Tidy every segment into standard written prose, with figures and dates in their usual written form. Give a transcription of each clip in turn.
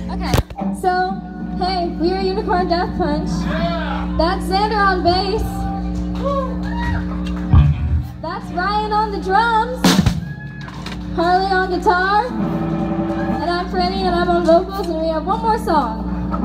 Okay, so, hey, we are Unicorn Death Punch. That's Xander on bass. That's Ryan on the drums. Harley on guitar. And I'm Franny and I'm on vocals, and we have one more song.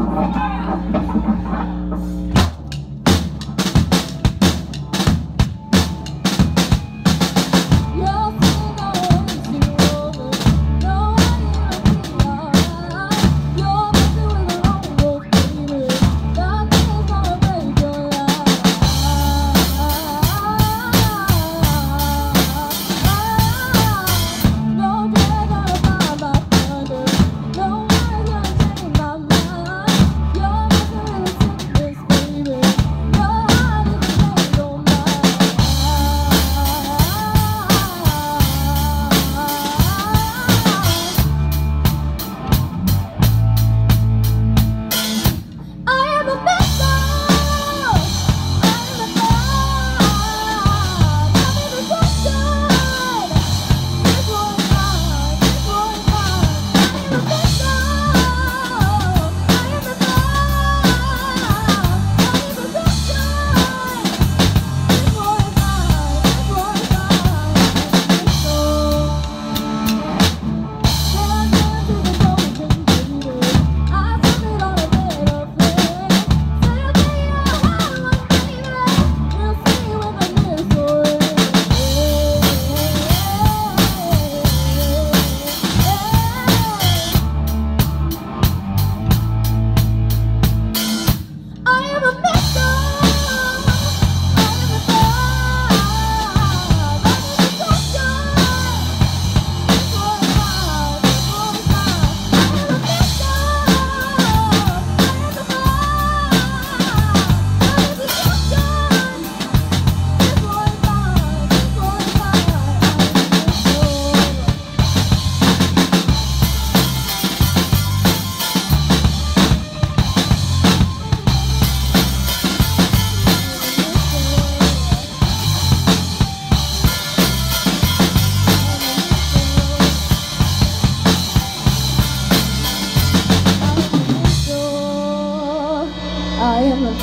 I am the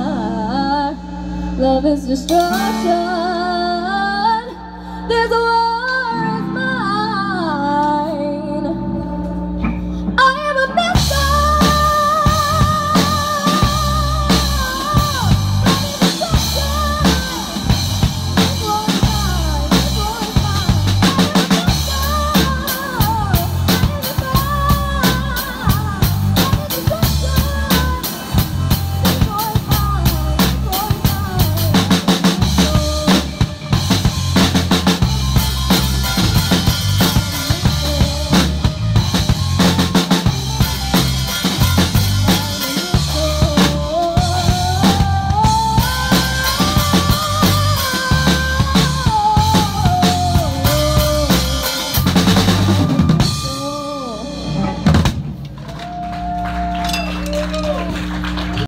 dark. Love is destruction. There's a war.